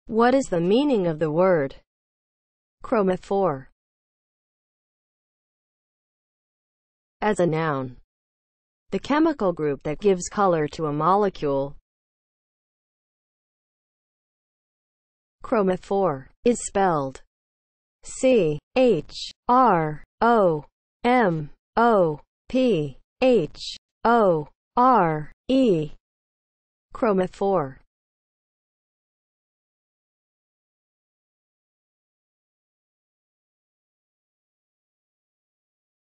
What is the meaning of the word chromophore? As a noun, the chemical group that gives color to a molecule. Chromophore is spelled CHROMOPHORE. Chromophore.